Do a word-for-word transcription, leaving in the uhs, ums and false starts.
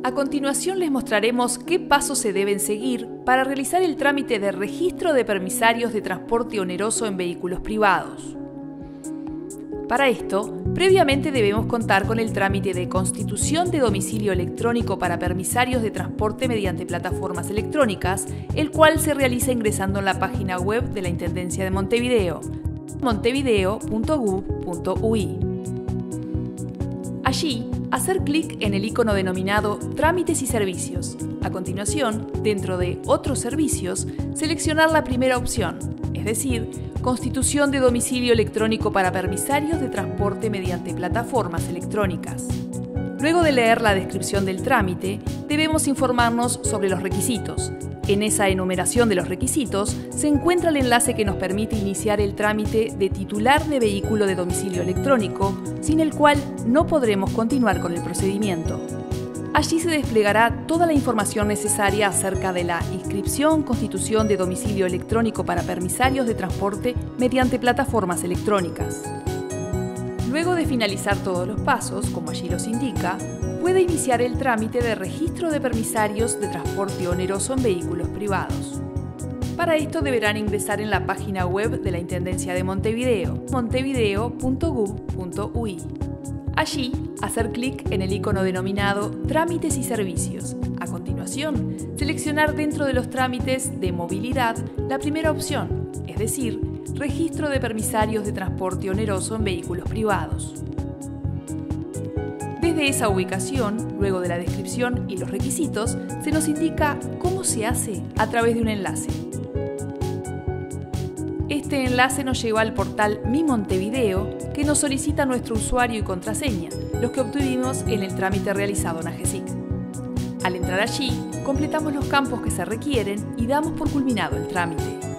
A continuación les mostraremos qué pasos se deben seguir para realizar el trámite de registro de permisarios de transporte oneroso en vehículos privados. Para esto, previamente debemos contar con el trámite de constitución de domicilio electrónico para permisarios de transporte mediante plataformas electrónicas, el cual se realiza ingresando en la página web de la Intendencia de Montevideo, montevideo punto gov punto uy. Allí, hacer clic en el icono denominado Trámites y Servicios. A continuación, dentro de Otros servicios, seleccionar la primera opción, es decir, Constitución de domicilio electrónico para permisarios de transporte mediante plataformas electrónicas. Luego de leer la descripción del trámite, debemos informarnos sobre los requisitos. En esa enumeración de los requisitos se encuentra el enlace que nos permite iniciar el trámite de titular de vehículo de domicilio electrónico, sin el cual no podremos continuar con el procedimiento. Allí se desplegará toda la información necesaria acerca de la inscripción, constitución de domicilio electrónico para permisarios de transporte mediante plataformas electrónicas. Luego de finalizar todos los pasos, como allí los indica, puede iniciar el trámite de registro de permisarios de transporte oneroso en vehículos privados. Para esto deberán ingresar en la página web de la Intendencia de Montevideo, montevideo punto gov punto uy. Allí, hacer clic en el icono denominado Trámites y Servicios. A continuación, seleccionar dentro de los trámites de movilidad la primera opción, es decir, registro de permisarios de transporte oneroso en vehículos privados. Desde esa ubicación, luego de la descripción y los requisitos, se nos indica cómo se hace a través de un enlace. Este enlace nos lleva al portal Mi Montevideo, que nos solicita nuestro usuario y contraseña, los que obtuvimos en el trámite realizado en AGESIC. Al entrar allí, completamos los campos que se requieren y damos por culminado el trámite.